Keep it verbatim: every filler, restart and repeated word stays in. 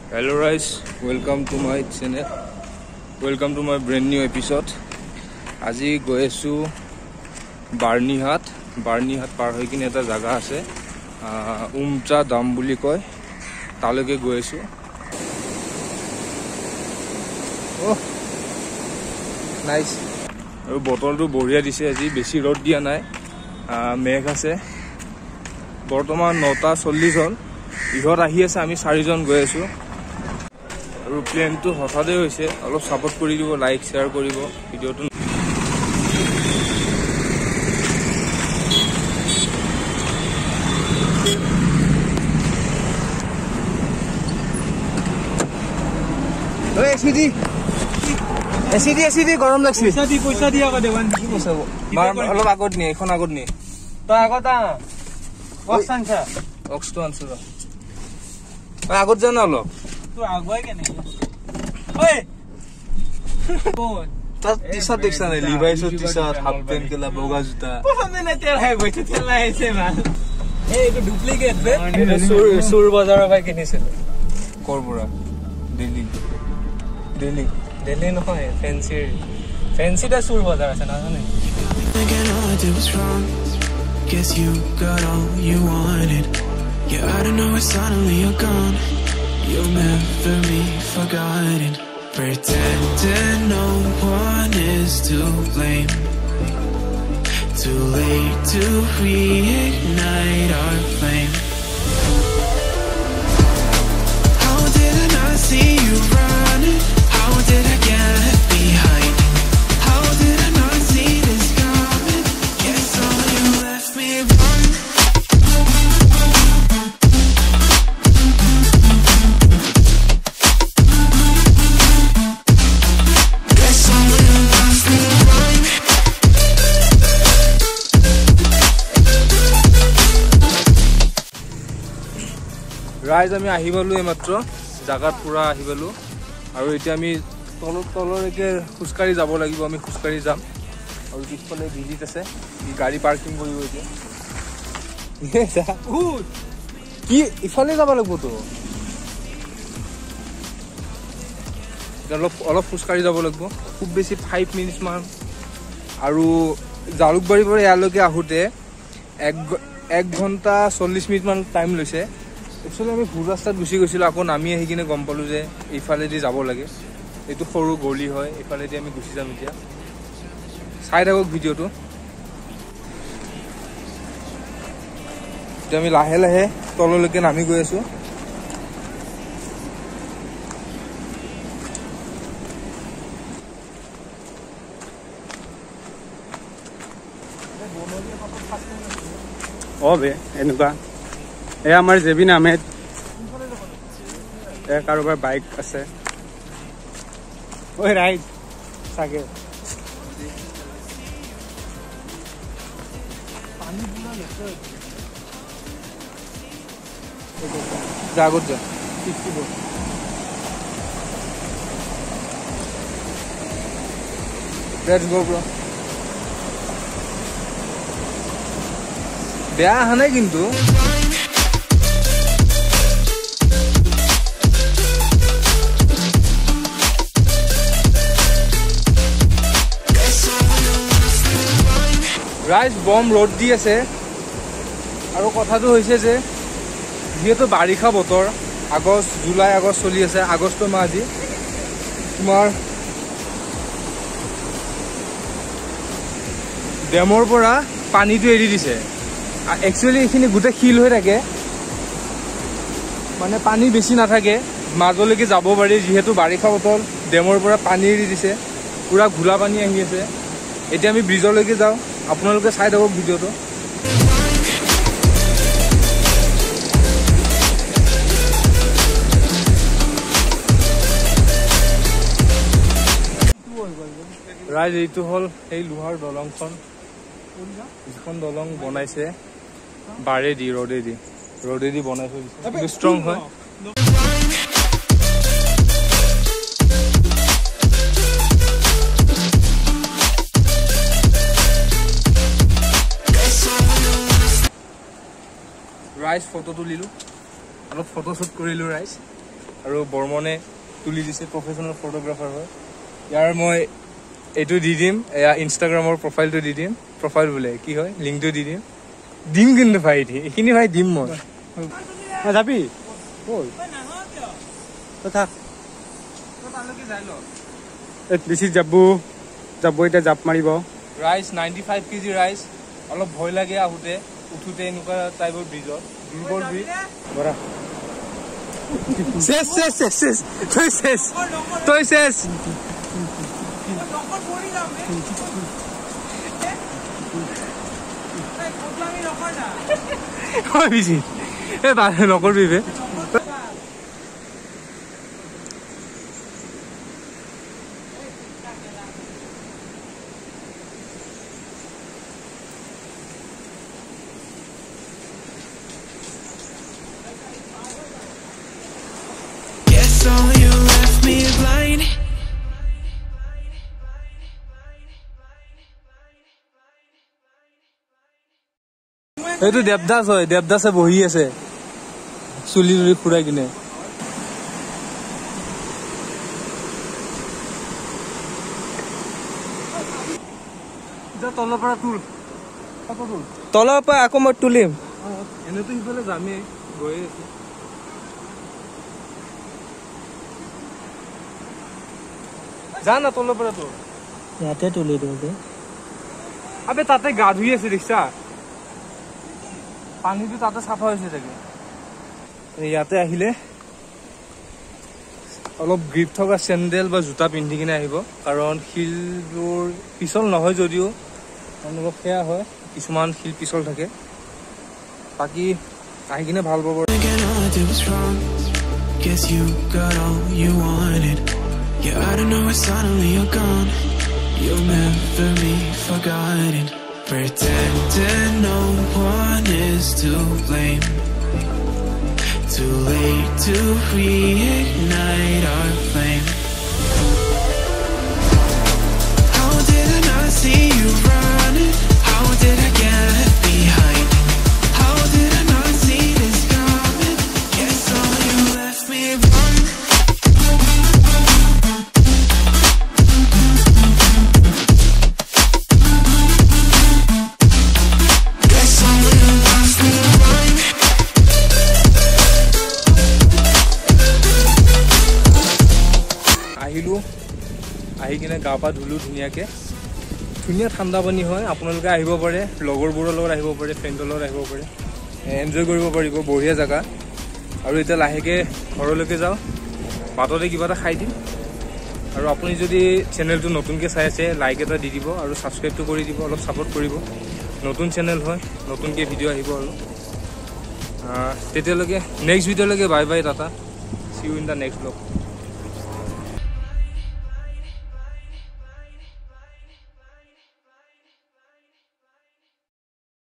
Hello guys, welcome to my channel. Welcome to my brand new episode. Aji goesu Barnihat, Barnihat par hoi kine eta jaga ase. Umtra dam buli koy. Taloke goesu. Oh, nice. Aru botol tu boria dise aji beshi rod dia nai. Megh ase. Bortoman nota চল্লিশ hol. Ihor ahi ase ami চাৰি জন গৈ আছো আৰু প্লেনটো হঠাতে হৈছে অলপ support কৰি দিব লাইক শেয়ার কৰিব ভিডিওটো ওই এসিডি এসিডি এসিডি গরম লাগছে পয়সা দি পয়সা দিয়া ক দেৱান কি পছাব মাৰ অলপ আগত নি এখন আগত নি তো আগত আ অক্সন ছা অক্সটো আনছো আগত জানা অলপ তো আগুৱাই কেনে ওই কোন তাত টি-শার্ট দেখছা নাই লিভাইসৰ টি-শার্ট হাফ প্যান্ট কেলা বগা জুতা পছন্দ নাই তেল হে গৈছে তেল আইছে মাল এই এটো ডুপ্লিকেট বে এটা সুৰ সুৰ বজাৰৰ পৰা কিনিছিল কৰবৰা দিল্লী দিল্লী দিল্লী নহয় ফেন্সি ফেন্সিটা সুৰ বজাৰ আছে না জানে Guess you got all you wanted. Yeah, I don't know why suddenly you're gone. You'll never be forgotten. Pretending no one is to blame. Too late to reignite our flame. How did I not see you running? How did I get behind? How did I not see this coming? Guess all you left me wrong. রাইজ আমি আহিবলো এইমাত্ৰ জাগাত পুৰা আহিবলো আৰু এতিয়া আমি তল তললৈকে খুচকাৰি যাব লাগিব আমি খুচকাৰি যাম আৰু পিছফালে ভিজিট আছে এই গাড়ী পাৰ্কিং কৰিব এতিয়া কি ইফালে যাব লাগিব তো অলপ অলপ খুচকাৰি যাব লাগিব খুব বেছি পাঁচ মিনিট মান আৰু জালুকবাৰীৰ পৰা ইয়ালৈকে আহোতে এক এক ঘণ্টা চল্লিশ মিনিট মান টাইম লৈছে একচুৱেলি আমি ভুল ৰাস্তাত গুচি গৈছিলোঁ আকৌ নামি আহি কিনে গম পালোঁ যে এইফালেদি যাব লাগে এইটো সৰু গলি হয় এইফালেদি আমি গুচি যাম এতিয়া চাই থাকক ভিডিঅ'টো এতিয়া আমি লাহে লাহে তললৈকে নামি গৈ আছোঁ অ বে এনেকুৱা এ আমাৰ জেবিন আহমেদ এ কাৰোবাৰ বাইক আছে ঐ ৰাইট চাগে জাগত যা লেটস গো ব্রো বেয়া আহা নাই কিন্তু রাইজ বম রোড দি আছে আৰু কথাটো হৈছে যে যেহেতু বাৰিষা বতৰ আগষ্ট জুলাই আগষ্ট চলি আছে আগষ্ট মাহ আজি তোমাৰ ডেমৰ পৰা পানীটো এৰি দিছে একচুৱেলি এইখিনি গোটেই শিল হৈ থাকে মানে পানী বেছি নাথাকে মাজলৈকে যাব পাৰি যেহেতু বাৰিষা বতৰ ডেমৰ পৰা পানী এৰি দিছে পুৰা ঘোলা পানী আহি আছে এতিয়া আমি ব্ৰিজলৈকে যাওঁ আপোনালোকে চাই থাকক ভিডিঅ'টো ৰাইজ এইটো হ'ল এই লোহাৰ দলংখন যিখন দলং বনাইছে বাৰেদি ৰ'দেদি ৰ'দেদি বনাই থৈ দিছে কিন্তু ষ্ট্ৰং হয় ৰাইজ ফটো তুলিলোঁ অলপ ফটোশ্বুট কৰিলোঁ ৰাইজ আৰু বৰ্মনে তুলি দিছে, প্ৰফেশ্যনেল ফটোগ্ৰাফাৰ হয়। ইয়াৰ মই এইটো দি দিম, এয়া ইনষ্টাগ্ৰামৰ প্ৰফাইলটো দি দিম, প্ৰফাইল বোলে কি হয় লিংকটো দি দিম দিম কিন্তু ভাই এইখিনি ভাই দিম মই। যাবি থাক বেছি যাব যাব এতিয়া জাপ মাৰিব। Rice ninety five KG rice, অলপ ভয় লাগে আহোঁতে উঠোতে এনেকুৱা টাইপৰ ব্ৰিজত, দুৰ্বল ব্ৰিজ। বৰা শেষ শেষ শেষ শেষ তই শেষ তই শেষ বিজি এই নকৰবি বে। এইটো দেৱদাস হয়, দেৱদাসে বহি আছে চুলি তুলি ফুৰাই কিনে। তলৰ পৰা তুল, তলৰ পৰা আকৌ মই তুলিম। এনেতো সিফালে যামেই, গৈয়ে আছো। যা না তলৰ পৰা তোৰ ইয়াতে তুলি দিওঁ। আবে তাতে গা ধুই আছে ৰিক্সা, পানীটো তাতে চাফা হৈছে চাগে। ইয়াতে আহিলে অলপ গ্ৰিপ থকা চেণ্ডেল বা জোতা পিন্ধি কিনে আহিব, কাৰণ শিলবোৰ পিছল নহয় যদিও অলপ সেয়া হয়, কিছুমান শিল পিছল থাকে। বাকী আহি কিনে ভাল পাব। Yeah, I don't know why suddenly you're gone. You'll never be forgotten. Pretending no one is to blame. Too late to reignite our flame. How did I not see you running? How did I get behind? How did I not see this coming? Guess all you left me wrong. আহিলোঁ, আহি কিনে গা পা ধুলোঁ ধুনীয়াকৈ। ধুনীয়া ঠাণ্ডা পানী হয়, আপোনালোকে আহিব পাৰে, লগৰবোৰৰ লগত আহিব পাৰে, ফ্ৰেণ্ডৰ লগত আহিব পাৰে, এনজয় কৰিব পাৰিব, বঢ়িয়া জেগা। আৰু এতিয়া লাহেকৈ ঘৰলৈকে যাওঁ, বাটতে কিবা এটা খাই দিম। আৰু আপুনি যদি চেনেলটো নতুনকৈ চাই আছে লাইক এটা দি দিব আৰু ছাবস্ক্ৰাইবটো কৰি দিব, অলপ ছাপোৰ্ট কৰিব। নতুন চেনেল হয়, নতুনকৈ ভিডিঅ' আহিব। আৰু তেতিয়ালৈকে নেক্সট ভিডিঅ'লৈকে bye bye tata, see you in the next blog.